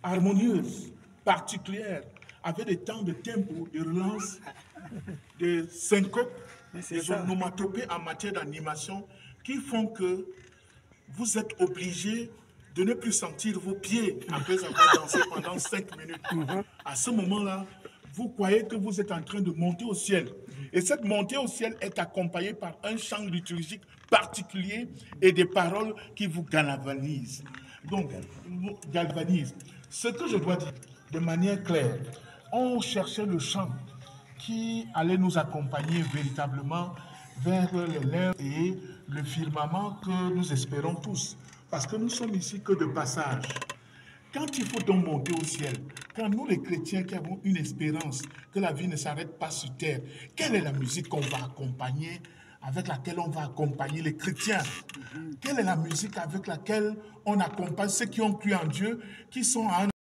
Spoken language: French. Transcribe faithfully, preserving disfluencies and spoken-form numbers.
harmonieuses, particulières, avec des temps de tempo, de relance, de syncope, des onomatopées en matière d'animation qui font que vous êtes obligé de ne plus sentir vos pieds après avoir dansé pendant cinq minutes. À ce moment-là, vous croyez que vous êtes en train de monter au ciel. Et cette montée au ciel est accompagnée par un chant liturgique particulier et des paroles qui vous galvanisent. Donc, galvanisent. Ce que je dois dire de manière claire, on cherchait le chant qui allait nous accompagner véritablement vers les lèvres et le firmament que nous espérons tous. Parce que nous sommes ici que de passage. Quand il faut donc monter au ciel, quand nous les chrétiens qui avons une espérance que la vie ne s'arrête pas sur terre, quelle est la musique qu'on va accompagner, avec laquelle on va accompagner les chrétiens? Quelle est la musique avec laquelle on accompagne ceux qui ont cru en Dieu, qui sont à un